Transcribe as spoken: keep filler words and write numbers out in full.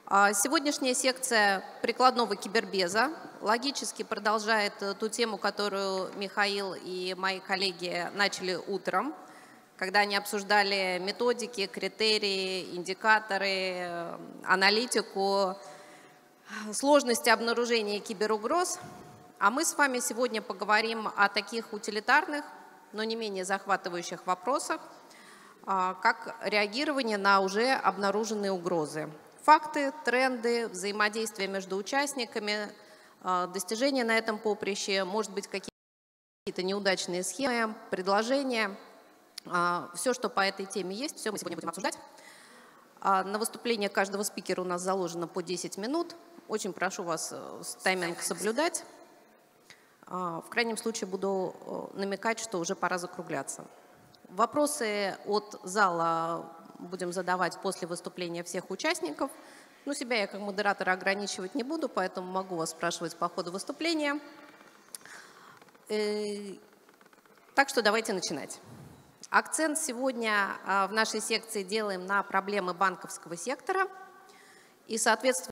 А, Сегодняшняя секция прикладного кибербеза логически продолжает э, ту тему, которую Михаил и мои коллеги начали утром, когда они обсуждали методики, критерии, индикаторы, э, аналитику, сложности обнаружения киберугроз. А мы с вами сегодня поговорим о таких утилитарных, но не менее захватывающих вопросах, а, как реагирование на уже обнаруженные угрозы. Факты, тренды, взаимодействие между участниками, а, достижения на этом поприще, может быть, какие-то неудачные схемы, предложения. А, Все, что по этой теме есть, все мы сегодня будем обсуждать. А, На выступление каждого спикера у нас заложено по десять минут. Очень прошу вас э, с- тайминг соблюдать. А, В крайнем случае буду э, намекать, что уже пора закругляться. Вопросы от зала будем задавать после выступления всех участников. Ну, себя я как модератора ограничивать не буду, поэтому могу вас спрашивать по ходу выступления. Э, Так что давайте начинать. Акцент сегодня а, в нашей секции делаем на проблемы банковского сектора. И, соответственно,